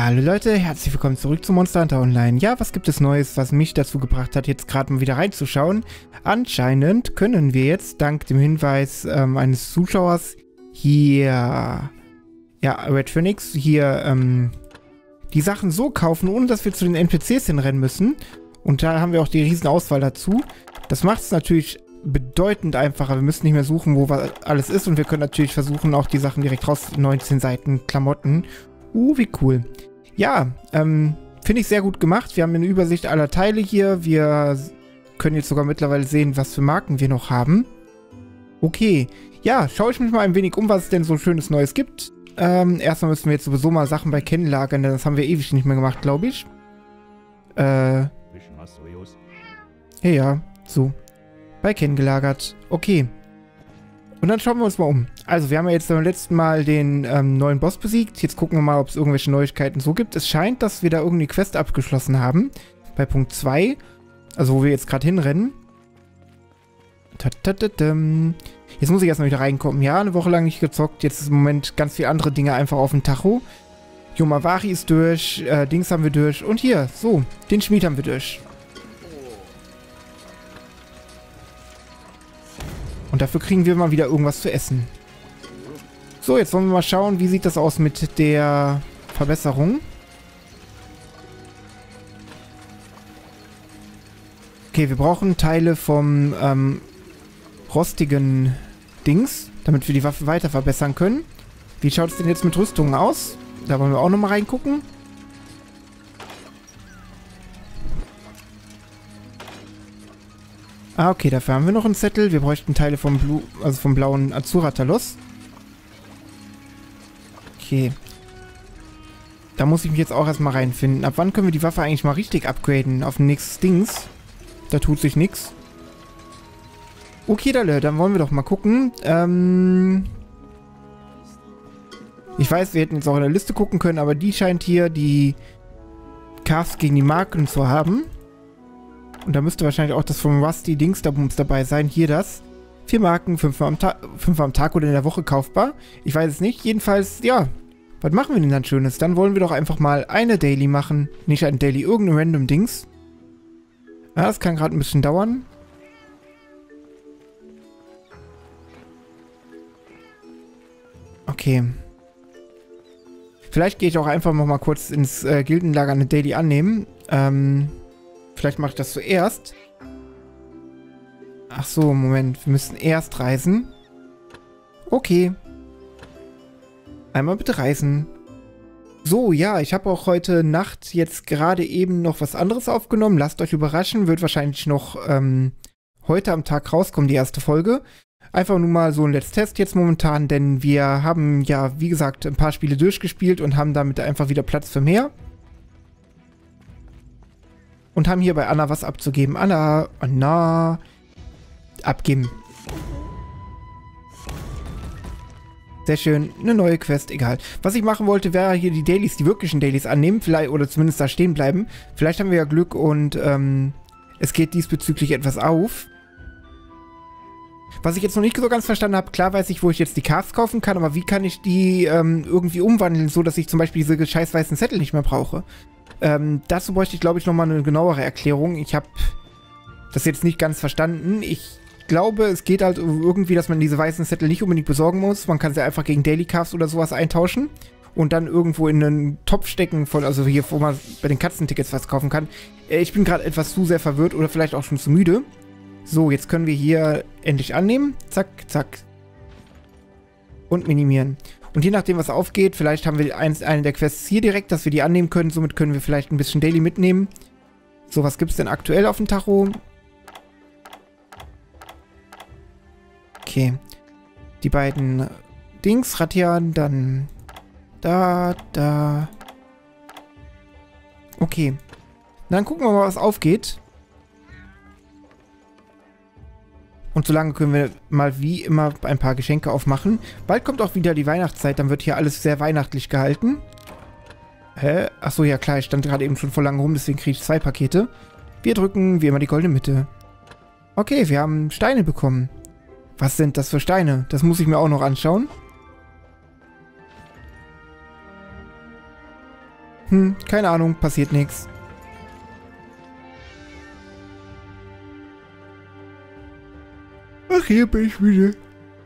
Hallo Leute, herzlich willkommen zurück zu Monster Hunter Online. Ja, was gibt es Neues, was mich dazu gebracht hat, jetzt gerade mal wieder reinzuschauen? Anscheinend können wir jetzt, dank dem Hinweis eines Zuschauers, hier, ja, Red Phoenix, hier, die Sachen so kaufen, ohne dass wir zu den NPCs hinrennen müssen. Und da haben wir auch die riesen Auswahl dazu. Das macht es natürlich bedeutend einfacher. Wir müssen nicht mehr suchen, wo was alles ist. Und wir können natürlich versuchen, auch die Sachen direkt raus, 19 Seiten Klamotten. Wie cool. Ja, finde ich sehr gut gemacht. Wir haben eine Übersicht aller Teile hier. Wir können jetzt sogar mittlerweile sehen, was für Marken wir noch haben. Okay. Ja, schaue ich mich mal ein wenig um, was es denn so Schönes Neues gibt. Erstmal müssen wir jetzt sowieso mal Sachen bei Ken lagern, denn das haben wir ewig nicht mehr gemacht, glaube ich. Ja, so. Bei Ken gelagert. Okay. Und dann schauen wir uns mal um. Also, wir haben ja jetzt beim letzten Mal den neuen Boss besiegt. Jetzt gucken wir mal, ob es irgendwelche Neuigkeiten so gibt. Es scheint, dass wir da irgendwie Quest abgeschlossen haben. Bei Punkt 2. Also, wo wir jetzt gerade hinrennen. Jetzt muss ich erstmal wieder reinkommen. Ja, eine Woche lang nicht gezockt. Jetzt ist im Moment ganz viele andere Dinge einfach auf dem Tacho. Yomavari ist durch. Dings haben wir durch. Und hier, so, den Schmied haben wir durch. Und dafür kriegen wir mal wieder irgendwas zu essen. So, jetzt wollen wir mal schauen, wie sieht das aus mit der Verbesserung. Okay, wir brauchen Teile vom rostigen Dings, damit wir die Waffe weiter verbessern können. Wie schaut es denn jetzt mit Rüstungen aus? Da wollen wir auch nochmal reingucken. Ah, okay, dafür haben wir noch einen Zettel. Wir bräuchten Teile vom vom blauen Azura-Talos. Okay. Da muss ich mich jetzt auch erstmal reinfinden. Ab wann können wir die Waffe eigentlich mal richtig upgraden? Auf ein nächstes Dings. Da tut sich nichts. Okay, dann wollen wir doch mal gucken. Ich weiß, wir hätten jetzt auch in der Liste gucken können, aber die scheint hier die Casts gegen die Marken zu haben. Und da müsste wahrscheinlich auch das vom Rusty Dings-Dabums dabei sein. Hier das. 4 Marken, 5 am Tag oder in der Woche kaufbar. Ich weiß es nicht. Jedenfalls, ja. Was machen wir denn dann Schönes? Dann wollen wir doch einfach mal eine Daily machen. Nicht ein Daily, irgendein random Dings. Ja, das kann gerade ein bisschen dauern. Okay. Vielleicht gehe ich auch einfach noch mal kurz ins Gildenlager eine Daily annehmen. Vielleicht mache ich das zuerst. Ach so, Moment. Wir müssen erst reisen. Okay. Einmal bitte reisen. So, ja, ich habe auch heute Nacht jetzt gerade eben noch was anderes aufgenommen. Lasst euch überraschen. Wird wahrscheinlich noch heute am Tag rauskommen, die erste Folge. Einfach nur mal so ein Let's Test jetzt momentan, denn wir haben ja, wie gesagt, ein paar Spiele durchgespielt und haben damit einfach wieder Platz für mehr. Und haben hier bei Anna was abzugeben. Anna, abgeben. Sehr schön, eine neue Quest, egal. Was ich machen wollte, wäre hier die Dailies, die wirklichen Dailies annehmen, vielleicht, oder zumindest da stehen bleiben. Vielleicht haben wir ja Glück und es geht diesbezüglich etwas auf. Was ich jetzt noch nicht so ganz verstanden habe, klar weiß ich, wo ich jetzt die Cards kaufen kann, aber wie kann ich die irgendwie umwandeln, so dass ich zum Beispiel diese scheiß weißen Zettel nicht mehr brauche? Dazu bräuchte ich, glaube ich, nochmal eine genauere Erklärung. Ich habe das jetzt nicht ganz verstanden. Ich glaube, es geht halt irgendwie, dass man diese weißen Zettel nicht unbedingt besorgen muss. Man kann sie einfach gegen Daily Cards oder sowas eintauschen und dann irgendwo in einen Topf stecken, also hier, wo man bei den Katzentickets was kaufen kann. Ich bin gerade etwas zu sehr verwirrt oder vielleicht auch schon zu müde. So, jetzt können wir hier endlich annehmen. Zack, zack. Und minimieren. Und je nachdem, was aufgeht, vielleicht haben wir eine der Quests hier direkt, dass wir die annehmen können. Somit können wir vielleicht ein bisschen Daily mitnehmen. So, was gibt es denn aktuell auf dem Tacho? Okay. Die beiden Dings, Ratian, dann da. Okay. Dann gucken wir mal, was aufgeht. Und solange können wir mal wie immer ein paar Geschenke aufmachen. Bald kommt auch wieder die Weihnachtszeit, dann wird hier alles sehr weihnachtlich gehalten. Hä? Achso, ja klar, ich stand gerade eben schon vor lang rum, deswegen kriege ich 2 Pakete. Wir drücken wie immer die goldene Mitte. Okay, wir haben Steine bekommen. Was sind das für Steine? Das muss ich mir auch noch anschauen. Keine Ahnung, passiert nichts. Ach, hier bin ich wieder.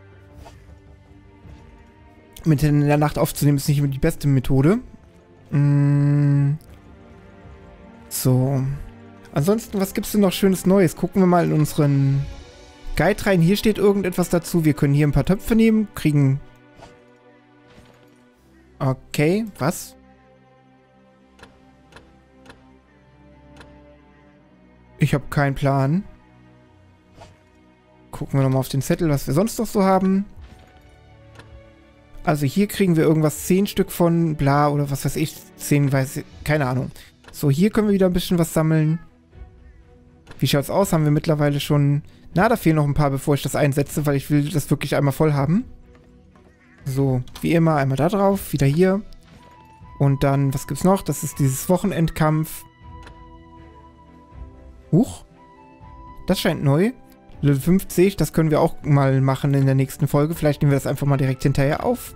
Mitten in der Nacht aufzunehmen ist nicht immer die beste Methode. So. Ansonsten, was gibt's denn noch Schönes Neues? Gucken wir mal in unseren Guide rein. Hier steht irgendetwas dazu. Wir können hier ein paar Töpfe nehmen, kriegen... Okay, was? Ich habe keinen Plan. Gucken wir nochmal auf den Zettel, was wir sonst noch so haben. Also hier kriegen wir irgendwas, 10 Stück von bla oder was weiß ich, 10, weiß ich, keine Ahnung. So, hier können wir wieder ein bisschen was sammeln. Wie schaut's aus? Haben wir mittlerweile schon... Na, da fehlen noch ein paar, bevor ich das einsetze, weil ich will das wirklich einmal voll haben. So, wie immer, einmal da drauf, wieder hier. Und dann, was gibt's noch? Das ist dieses Wochenendkampf. Huch. Das scheint neu. Level 50, das können wir auch mal machen in der nächsten Folge. Vielleicht nehmen wir das einfach mal direkt hinterher auf.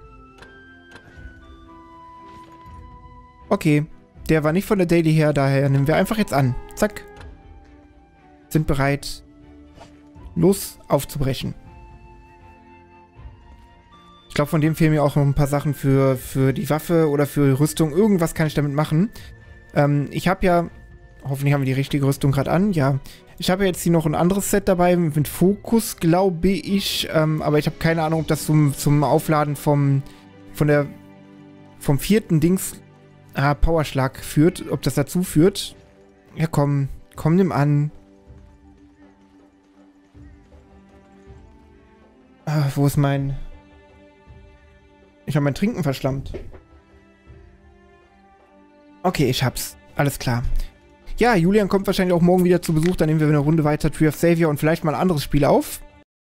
Okay, der war nicht von der Daily her, daher nehmen wir einfach jetzt an. Zack. Sind bereit, los aufzubrechen. Ich glaube, von dem fehlen mir auch noch ein paar Sachen für die Waffe oder für die Rüstung. Irgendwas kann ich damit machen. Ich habe ja... Hoffentlich haben wir die richtige Rüstung gerade an. Ja, ich habe ja jetzt hier noch ein anderes Set dabei mit Fokus, glaube ich. Aber ich habe keine Ahnung, ob das zum Aufladen vom 4. Dings Powerschlag führt. Ob das dazu führt. Ja, komm, nimm an. Wo ist mein... Ich habe mein Trinken verschlammt. Okay, ich hab's. Alles klar. Ja, Julian kommt wahrscheinlich auch morgen wieder zu Besuch. Dann nehmen wir eine Runde weiter Tree of Savior und vielleicht mal ein anderes Spiel auf.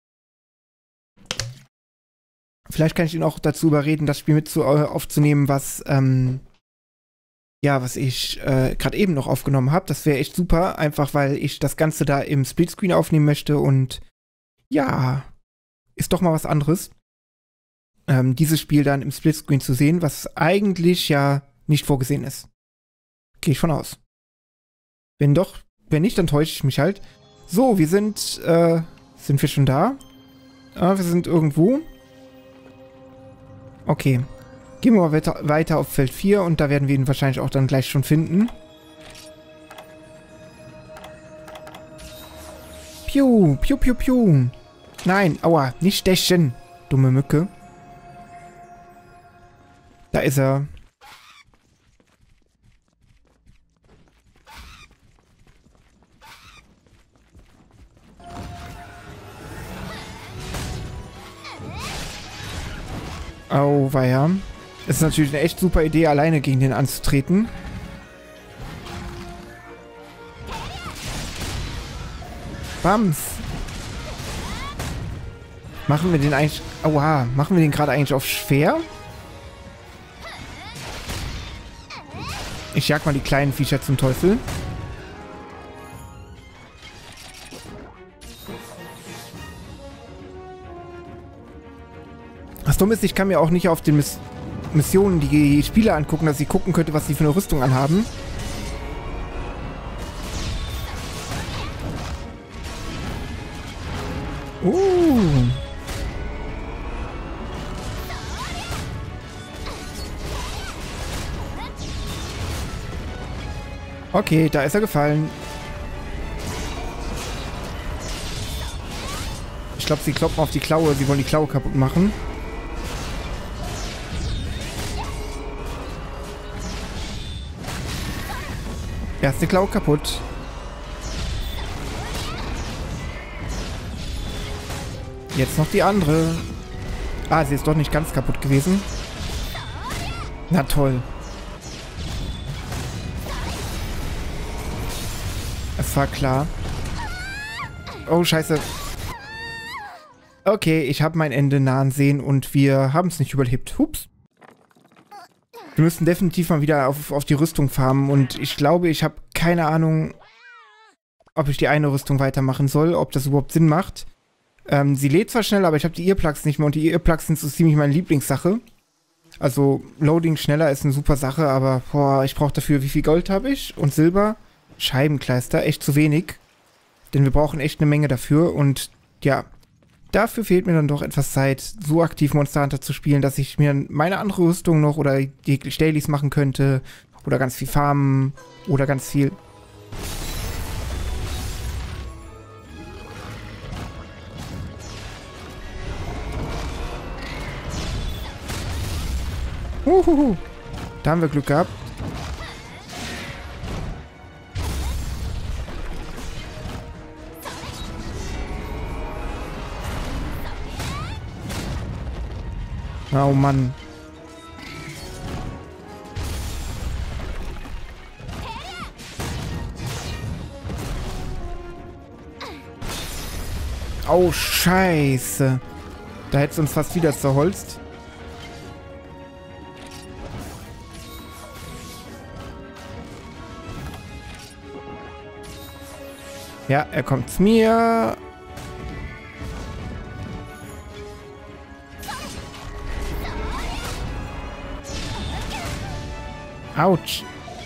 Vielleicht kann ich ihn auch dazu überreden, das Spiel aufzunehmen, was was ich gerade eben noch aufgenommen habe. Das wäre echt super, einfach weil ich das Ganze da im Splitscreen aufnehmen möchte und ja, ist doch mal was anderes. Dieses Spiel dann im Splitscreen zu sehen, was eigentlich ja nicht vorgesehen ist. Gehe ich von aus. Wenn nicht, dann täusche ich mich halt. So, wir sind wir schon da? Wir sind irgendwo. Okay. Gehen wir mal weiter auf Feld 4 und da werden wir ihn wahrscheinlich auch dann gleich schon finden. Piu, piu, piu, piu. Nein, aua, nicht stechen, dumme Mücke. Da ist er. Oh, weia. Es ist natürlich eine echt super Idee, alleine gegen den anzutreten. Bams. Machen wir den eigentlich... Aua, machen wir den gerade eigentlich auf schwer? Ich jag mal die kleinen Viecher zum Teufel. Das Dumme ist, ich kann mir auch nicht auf den Missionen die Spieler angucken, dass ich gucken könnte, was sie für eine Rüstung anhaben. Okay, da ist er gefallen. Ich glaube, sie kloppen auf die Klaue. Sie wollen die Klaue kaputt machen. Erste Klaue kaputt. Jetzt noch die andere. Ah, sie ist doch nicht ganz kaputt gewesen. Na toll. Es war klar. Oh, scheiße. Okay, ich habe mein Ende nahen sehen und wir haben es nicht überlebt. Hups. Wir müssen definitiv mal wieder auf die Rüstung farmen und ich glaube, ich habe keine Ahnung, ob ich die eine Rüstung weitermachen soll, ob das überhaupt Sinn macht. Sie lädt zwar schnell, aber ich habe die Earplugs nicht mehr und die Earplugs sind so ziemlich meine Lieblingssache. Also Loading schneller ist eine super Sache, aber boah, ich brauche dafür, wie viel Gold habe ich? Und Silber? Scheibenkleister, echt zu wenig. Denn wir brauchen echt eine Menge dafür und ja, dafür fehlt mir dann doch etwas Zeit, so aktiv Monster Hunter zu spielen, dass ich mir meine andere Rüstung noch oder die Dailies machen könnte oder ganz viel farmen oder ganz viel... Da haben wir Glück gehabt. Oh Mann. Oh, Scheiße. Da hätte es uns fast wieder zerholzt. Ja, er kommt zu mir. Autsch.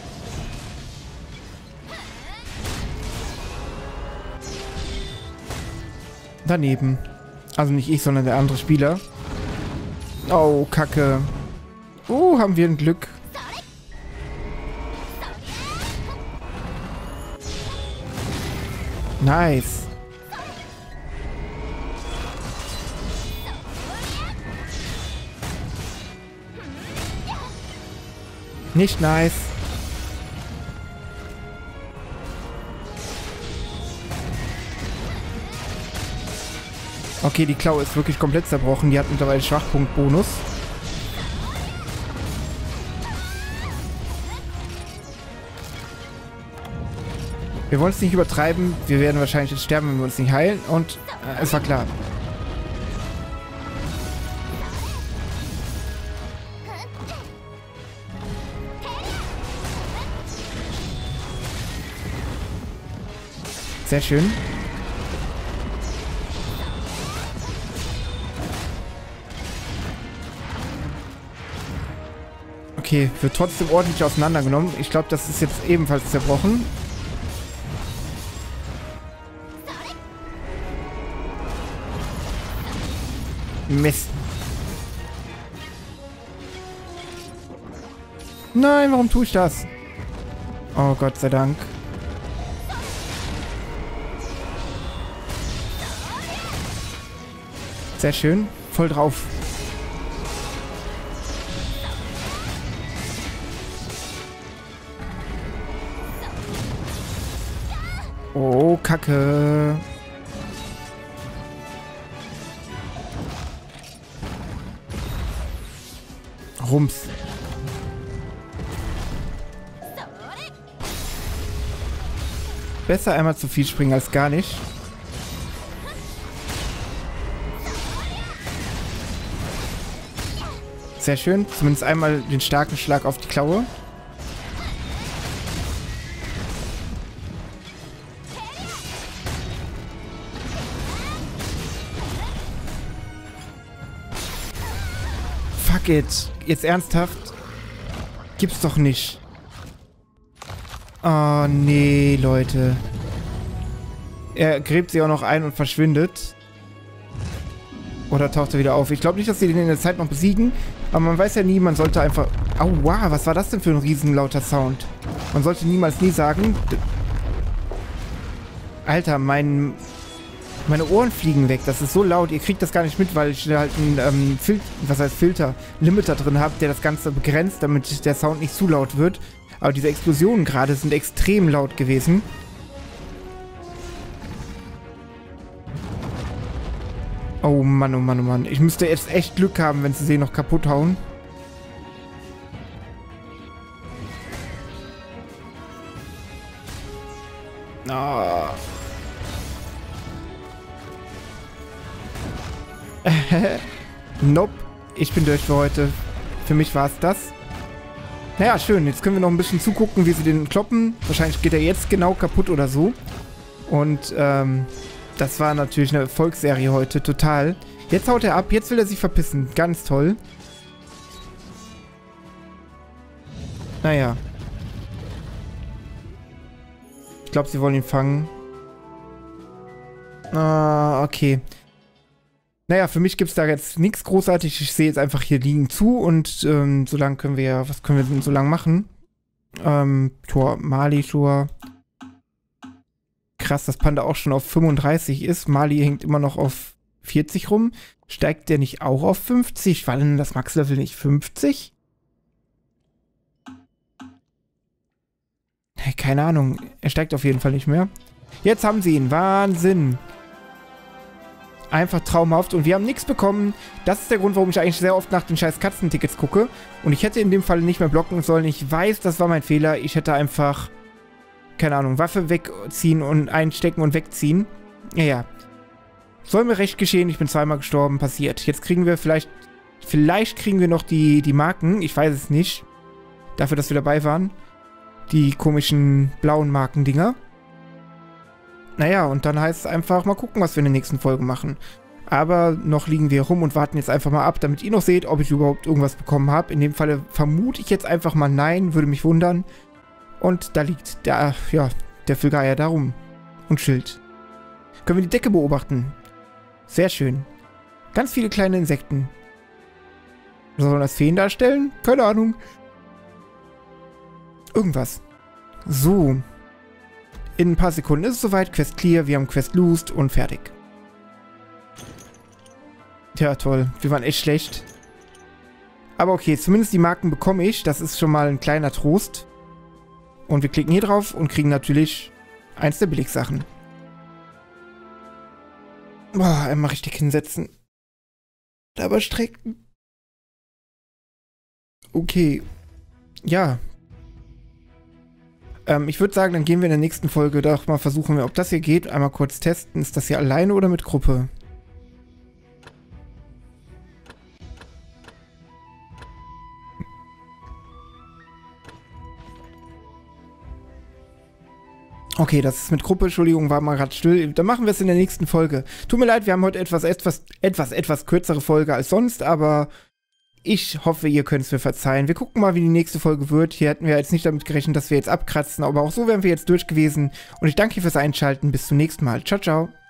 Daneben. Also nicht ich, sondern der andere Spieler. Oh, Kacke. Haben wir ein Glück. Nice. Nicht nice. Okay, die Klaue ist wirklich komplett zerbrochen. Die hat mittlerweile Schwachpunktbonus. Wir wollen es nicht übertreiben. Wir werden wahrscheinlich jetzt sterben, wenn wir uns nicht heilen. Und es war klar. Sehr schön. Okay, wird trotzdem ordentlich auseinandergenommen. Ich glaube, das ist jetzt ebenfalls zerbrochen. Mist. Nein, warum tue ich das? Oh, Gott sei Dank. Sehr schön. Voll drauf. Oh, Kacke. Rums. Besser einmal zu viel springen als gar nicht. Sehr schön. Zumindest einmal den starken Schlag auf die Klaue. Fuck it. Jetzt ernsthaft? Gibt's doch nicht. Oh, nee, Leute. Er gräbt sie auch noch ein und verschwindet. Oder taucht er wieder auf? Ich glaube nicht, dass sie den in der Zeit noch besiegen. Aber man weiß ja nie, man sollte einfach... Aua, was war das denn für ein riesenlauter Sound? Man sollte niemals nie sagen... Alter, meine Ohren fliegen weg. Das ist so laut. Ihr kriegt das gar nicht mit, weil ich halt einen Filter, Limiter drin habe, der das Ganze begrenzt, damit der Sound nicht zu laut wird. Aber diese Explosionen gerade sind extrem laut gewesen. Oh Mann, oh Mann, oh Mann. Ich müsste jetzt echt Glück haben, wenn sie noch kaputt hauen. Ah. Nope. Ich bin durch für heute. Für mich war es das. Naja, schön. Jetzt können wir noch ein bisschen zugucken, wie sie den kloppen. Wahrscheinlich geht er jetzt genau kaputt oder so. Und, das war natürlich eine Erfolgsserie heute. Total. Jetzt haut er ab. Jetzt will er sich verpissen. Ganz toll. Naja. Ich glaube, sie wollen ihn fangen. Ah, okay. Naja, für mich gibt es da jetzt nichts großartig. Ich sehe jetzt einfach hier liegen zu und so lange können wir ja, was können wir denn so lange machen? Tor, Mali, Tor. Krass, dass Panda auch schon auf 35 ist. Mali hängt immer noch auf 40 rum. Steigt der nicht auch auf 50? War denn das Max-Level nicht 50? Hey, keine Ahnung. Er steigt auf jeden Fall nicht mehr. Jetzt haben sie ihn. Wahnsinn. Einfach traumhaft. Und wir haben nichts bekommen. Das ist der Grund, warum ich eigentlich sehr oft nach den scheiß Katzentickets gucke. Und ich hätte in dem Fall nicht mehr blocken sollen. Ich weiß, das war mein Fehler. Ich hätte einfach, keine Ahnung, Waffe wegziehen und einstecken und wegziehen. Ja. Soll mir recht geschehen. Ich bin zweimal gestorben. Passiert. Jetzt kriegen wir vielleicht kriegen wir noch die Marken. Ich weiß es nicht. Dafür, dass wir dabei waren. Die komischen blauen Markendinger. Naja, und dann heißt es einfach, mal gucken, was wir in der nächsten Folge machen. Aber noch liegen wir rum und warten jetzt einfach mal ab, damit ihr noch seht, ob ich überhaupt irgendwas bekommen habe. In dem Falle vermute ich jetzt einfach mal nein, würde mich wundern. Und da liegt der Filgeier da rum. Und Schild. Können wir die Decke beobachten. Sehr schön. Ganz viele kleine Insekten. Sollen das Feen darstellen? Keine Ahnung. Irgendwas. So. In ein paar Sekunden ist es soweit. Quest clear, wir haben Quest loosed und fertig. Tja, toll. Wir waren echt schlecht. Aber okay, zumindest die Marken bekomme ich. Das ist schon mal ein kleiner Trost. Und wir klicken hier drauf und kriegen natürlich eins der Billigsachen. Boah, einmal richtig hinsetzen. Aber strecken. Okay. Ja. Ich würde sagen, dann gehen wir in der nächsten Folge doch mal versuchen, ob das hier geht. Einmal kurz testen. Ist das hier alleine oder mit Gruppe? Okay, das ist mit Gruppe. Entschuldigung, war mal gerade still. Dann machen wir es in der nächsten Folge. Tut mir leid, wir haben heute etwas kürzere Folge als sonst, aber ich hoffe, ihr könnt es mir verzeihen. Wir gucken mal, wie die nächste Folge wird. Hier hätten wir jetzt nicht damit gerechnet, dass wir jetzt abkratzen, aber auch so wären wir jetzt durch gewesen. Und ich danke fürs Einschalten. Bis zum nächsten Mal. Ciao, ciao.